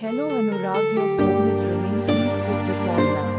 Hello Anurag, your phone is ringing. Please pick the call now.